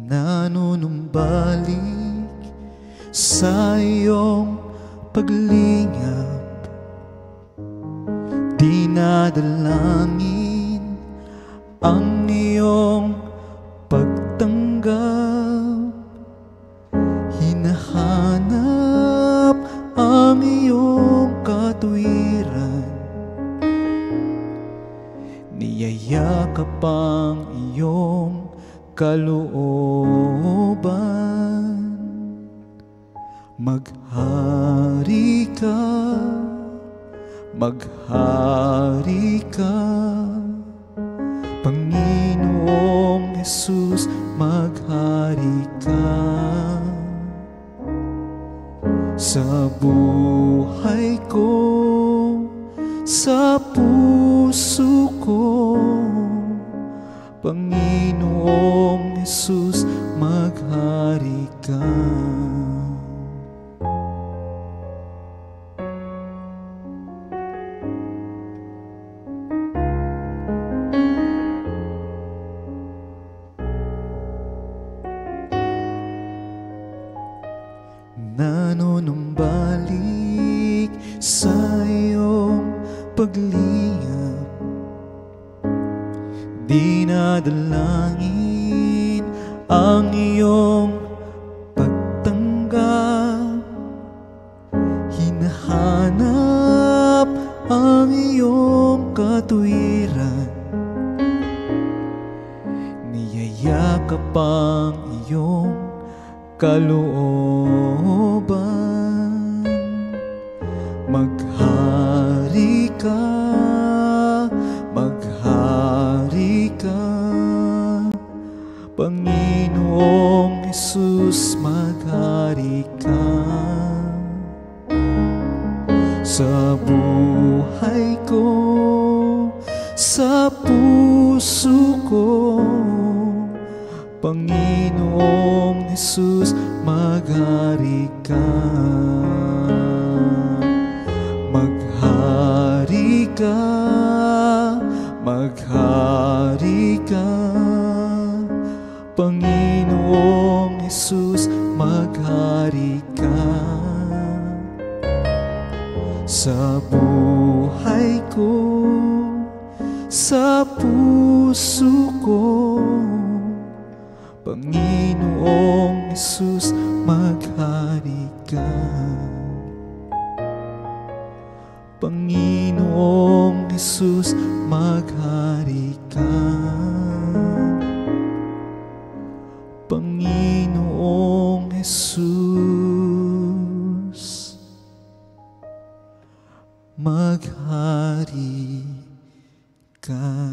nanunumbalik sa iyong paglingap, dinadalangin ang iyong pagtanggap, hinahanap ang iyong katuwiran, niyayakap ang iyong kalooban. Maghari ka, maghari ka, Panginoong Jesus, maghari ka. Sa buhay ko, sa puso ko, Panginoong Jesus, maghari ka. Nanunumbalik sa iyong paglingap, dinadalangin ang iyong pagtanggap, hinahanap ang iyong katuwiran, niyayakap ang iyong kalooban. Maghari ka, maghari ka, Panginoong Jesus, maghari ka. Sa buhay ko, sa puso ko, Panginoong Jesus, maghari ka. Maghari ka, maghari ka, Panginoong Jesus, maghari ka. Sa buhay ko, sa puso ko, Panginoong Jesus, maghari ka. Panginoong Jesus, maghari ka. Panginoong Jesus, maghari ka.